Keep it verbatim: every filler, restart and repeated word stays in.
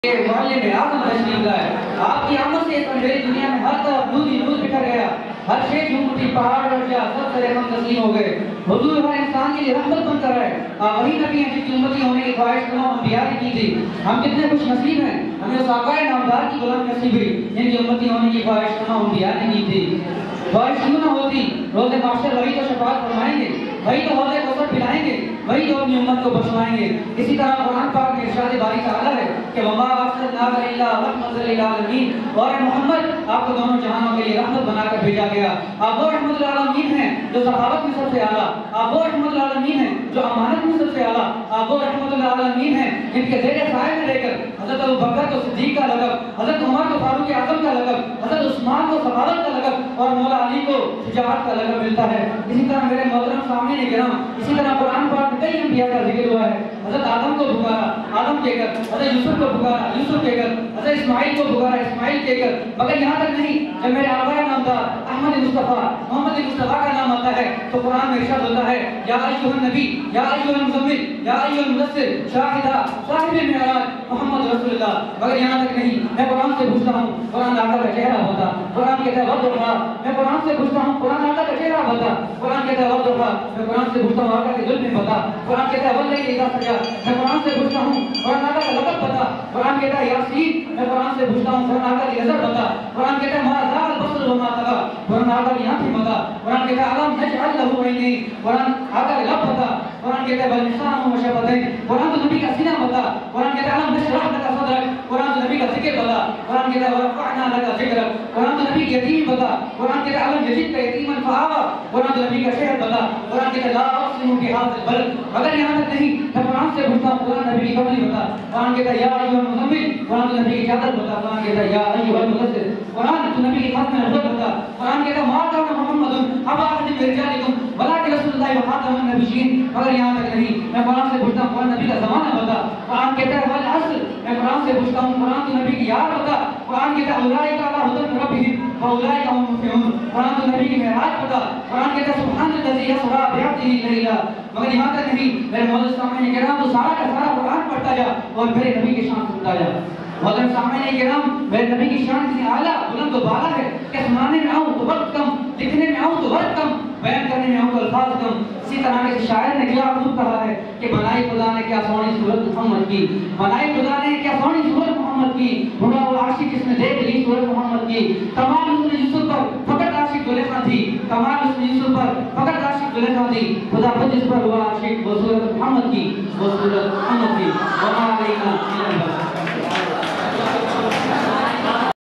معلم اعظم تشریف لائے. آپ کی آمد سے اس اندھیری دنیا میں ہر طرف نور ہی نور بکھر گیا. ہر شے جھومتی پہاڑ اور جا سب سے ہم تسلیم ہو گئے. حضور ہر انسان کے لیے رحمت بن کر آئے. آپ وہی نبی ہیں جن کی امتی ہونے کی خواہش تمام انبیاء نے کی تھی. ہم کتنے خوش نصیب ہیں, ہمیں اس آقا نامدار کی غلامی نصیب ہوئی جن کی امتی ہونے کی خواہش تمام انبیاء نے کی تھی. خواہش کیوں نہ ہوتی, روز محشر وہی تو شفاعت فرمائیں گے, وہی تو حوض کوثر پلائیں گے, وہی تو اپنی امت کو بخشوائیں گے. اسی طرح قرآن پاک میں ارشاد باری تعالیٰ ہے کہ وما ارسلناک الا رحمۃ للعالمین, اور محمد آپ کو دونوں جہانوں کے لیے رحمت بنا کر بھیجا گیا. آپ وہ رحمت للعالمین ہیں جو صحابت میں سب سے اعلیٰ, آپ وہ رحمت للعالمین ہیں جو امانت میں سب سے اعلیٰ, آپ وہ رحمت للعالمین ہیں جن کے زیر سائے میں رہ کر حضرت ابوبکر کو صدیق کا لقب, حضرت عمر کو فاروق اعظم کا لقب, حضرت عثمان کو صحابت کا لقب اور مولا علی کو شجاعت کا لقب ملتا ہے. اسی طرح میرے محترم سامنے کرام, اسی طرح قرآن پاک میں کئی انبیاء کا ذکر ہوا ہے. حضرت آدم کو پکارا, آدم کہہ کر, حضرت یوسف کو پکارا, یوسف کہہ کر, حضرت اسماعیل کو پکارا, اسماعیل کہہ کر, مگر یہاں تک نہیں, جب میرے آقا کا نام تھا احمد مصطفیٰ, محمد مصطفیٰ کا نام آتا ہے تو قرآن میں ارشاد ہوتا ہے یا ایھا النبی, یا ایھا المزمل, یا ایھا المدثر, شاہدہ صاحب معراج محمد رسول اللہ. مگر یہاں تک نہیں, میں قرآن سے پوچھتا ہوں قرآن آقا کا چہرہ بتا. قرآن کہتا ہے وضحیٰ, میں قرآن سے پوچھتا ہوں قرآن آقا کا چہرہ بتا. قرآن کہتا ہے وضحیٰ, میں قرآن سے پوچھتا ہوں آقا کے ظلم میں بتا. قرآن کہتا ہے واللیل اذا سجا, میں قرآن سے پوچھتا ہوں قرآن آقا کا لقب بتا. قرآن کہتا ہے یاسین, میں قرآن سے پوچھتا ہوں قرآن آقا کی نظر بتا. قرآن کہتا ہے ما زاغ البصر وما طغى, قرآن آقا کی آنکھیں بتا. قرآن کہتا ہے الم نجعل له عینین, قرآن آقا کا لب بتا. قرآن کہتا ہے بل لسانہ وشفتین, قرآن تو نبی کا سینہ بتا. قرآن کہتا ہے الم نشرح لک صدرک, قرآن تو نبی کا ذکر بتا. قرآن کہتا ہے ورفعنا لک ذکرک, قرآن تو نبی کی یتیم بتا. قرآن کہتا ہے الم یجدک یتیما فآوی, قرآن تو نبی کا شہر بتا. قرآن کہتا ہے لا اقسم بهذا البلد, مگر یہاں تک نہیں, میں قرآن سے پوچھتا ہوں قرآن نبی کی قبلی بتا. قرآن کہتا ہے یا ایھا المزمل, قرآن تو نبی کی چادر بتا. قرآن کہتا ہے یا ایھا المدثر, قرآن تو نبی کی ختم نبوت بتا. قرآن کہتا ہے ما کان محمد ابا احد من رجالکم ولکن رسول اللہ وخاتم النبیین, مگر یہاں تک نہیں, میں قرآن سے پوچھتا ہوں قرآن نبی کا زمانہ بتا. قرآن کہتا ہے والعصر, میں قرآن سے پوچھتا ہوں قرآن تو نبی کی یاد بتا. قرآن کہتا ہے اولئک علی ھدی من ربہم واولئک هم المفلحون, قرآن تو نبی کی معراج بتا. قرآن کہتا ہے سبحان الذی اسریٰ بعبدہ لیلا, مگر یہاں تک نہیں, میرے معزز سامعین کرام, تو سارا کا سارا قرآن پڑھتا جا اور میرے نبی کی شان سنتا جا. محترم سامعین کرام, میرے نبی کی شان اتنی اعلیٰ بلند و بالا ہے کہ سنانے میں آؤں تو وقت کم, لکھنے میں آؤں تو وقت کم, بیان کرنے میں آؤں تو الفاظ کم. اسی طرح کے شاعر نے کیا خوب کہا ہے کہ بنائی خدا نے کیا سونی صورت محمد کی, بنائی خدا نے کیا سونی صورت محمد کی, بھولا وہ عاشق جس نے دیکھ لی صورت محمد کی. تمام اس نے یوسف پر فقط عاشق زلیخا تھی, تمام اس نے یوسف پر فقط عاشق زلیخا تھی. خدا خود جس پر ہوا عاشق وہ صورت محمد کی, وہ صورت محمد کی. وما علینا الا البلاغ.